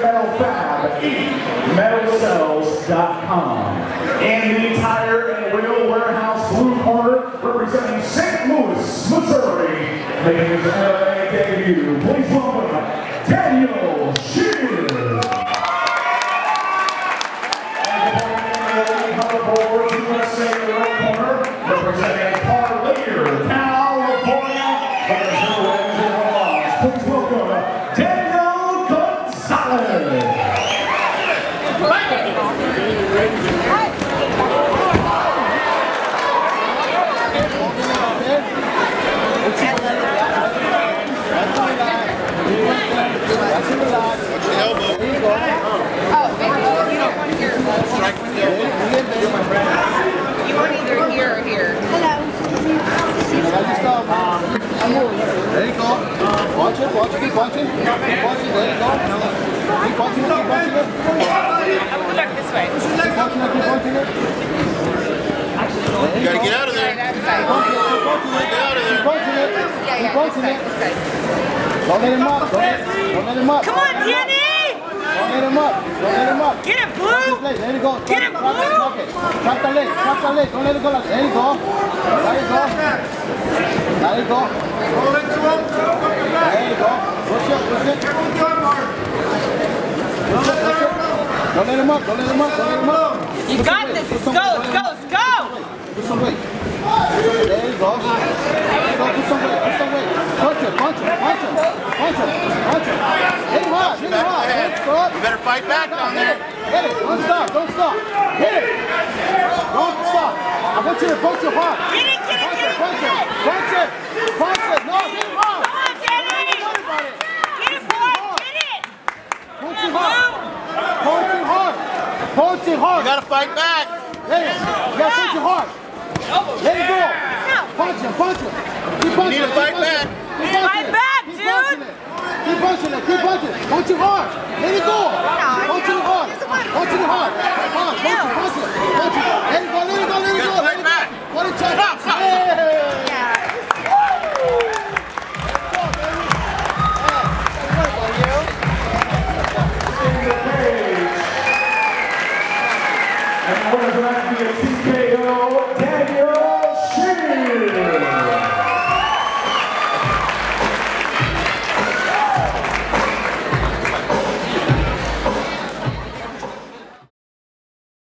Metal Fab, eMetalCells.com. And the Tire and Wheel Warehouse Blue Corner, representing St. Louis, Missouri, making his MMA debut. Please welcome Daniel Shears. USA Red Corner, representing Carlier, California. There's no wins and no loss. Please welcome Daniel Gonzalez. You want either here or here. Hello. There you go. Watch it, keep watching. Keep watching, there you go. Keep watching it. I'm going to look this way. Keep watching it. You gotta get out of there. Get out of there. Keep watching it. Don't let him up. Don't let him up. Come on, Danny! Don't let him up. Get it, Blue! Let it go. Get it, Blue! Trap the leg. Don't let it go. There you go. There you go. Roll into him. There you go. Push it. Don't let him up. You got this. Let's go. Put some weight. There you go. Put some weight. Punch him. Hit him hard. You better fight back down there. Hit it. Don't stop. Hit it. Don't stop. I want you to punch him hard. Get it. Punch it. No, hit him hard. Come on, Danny. Get it, boy. Get it. Punch him hard. You gotta fight back. You gotta punch him hard. Let it go. Punch him. Keep punching. You need to fight back. Fight back, dude. Keep punching. Punch him hard. Let it go. Punch him hard. Punch it hard. Punch it. Let it go.